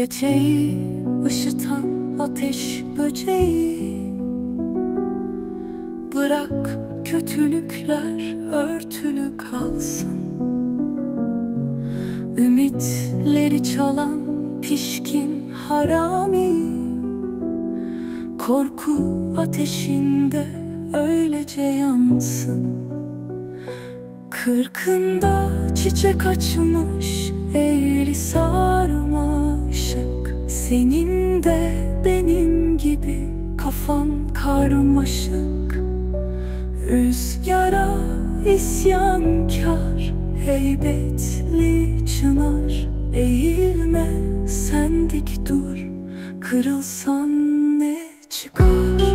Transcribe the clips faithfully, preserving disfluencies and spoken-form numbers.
Geceyi ışıtan ateş böceği, bırak kötülükler örtülü kalsın. Ümitleri çalan pişkin harami, korku ateşinde öylece yansın. Kırkında çiçek açmış eğri sarmaşık, senin de benim gibi kafan karmaşık. Rüzgara isyankar heybetli çınar, eğilme sen dik dur, kırılsan ne çıkar?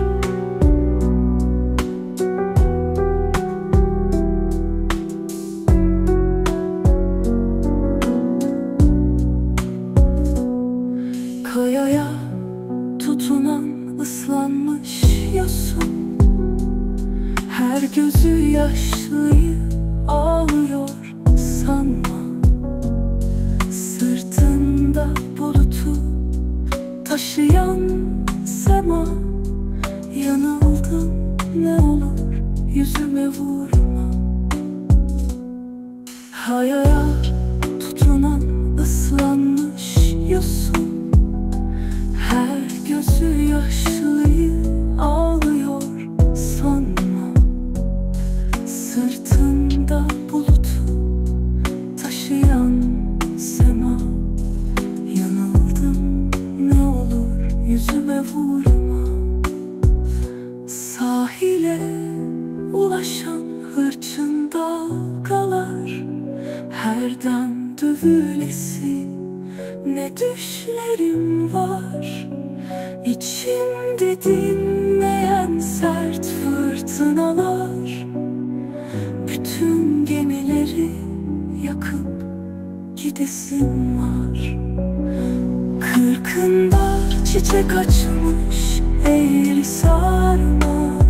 Kayaya tutunan ıslanmış yosun, her gözü yaşlıyı ağlıyor sanma. Sırtında bulutu taşıyan sema, yanıldım ne olur yüzüme vurma. Hayaya tutunan ıslanmış yosun, her gözü yaşlıyı ağlıyor sanma. Sırtında bulutu taşıyan sema, yanıldım ne olur yüzüme vurma. Sahile ulaşan hırçın dalgalar, her dem dövülesi ne düşlerim var. İçimde dinmeyen sert fırtınalar, bütün gemileri yakıp gidesim var. Kırkında çiçek açmış eğri sarma,